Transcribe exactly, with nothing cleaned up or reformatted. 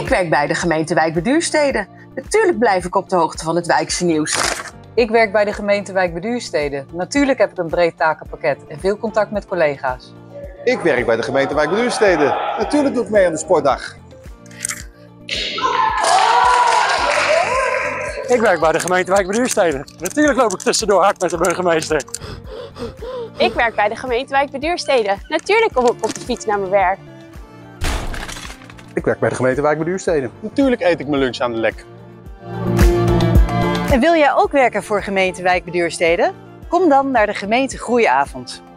Ik werk bij de gemeente Wijk bij Duurstede. Natuurlijk blijf ik op de hoogte van het wijkse nieuws. Ik werk bij de gemeente Wijk bij Duurstede. Natuurlijk heb ik een breed takenpakket en veel contact met collega's. Ik werk bij de gemeente Wijk bij Duurstede. Natuurlijk doe ik mee aan de sportdag. Ik werk bij de gemeente Wijk bij Duurstede. Natuurlijk loop ik tussendoor hard met de burgemeester. Ik werk bij de gemeente Wijk bij Duurstede. Natuurlijk kom ik op de fiets naar mijn werk. Ik werk bij de gemeente Wijk bij Duurstede. Natuurlijk eet ik mijn lunch aan de Lek. En wil jij ook werken voor gemeente Wijk bij Duurstede? Kom dan naar de gemeente Groeiavond.